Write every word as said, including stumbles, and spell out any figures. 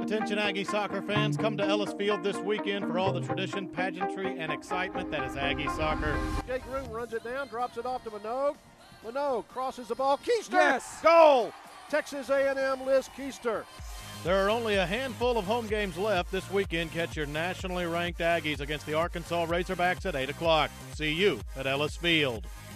Attention Aggie soccer fans, come to Ellis Field this weekend for all the tradition, pageantry, and excitement that is Aggie soccer. Jake Room runs it down, drops it off to Minogue. Minogue crosses the ball. Keister! Yes! Goal! Texas A and M Liz Keister. There are only a handful of home games left this weekend. Catch your nationally ranked Aggies against the Arkansas Razorbacks at eight o'clock. See you at Ellis Field.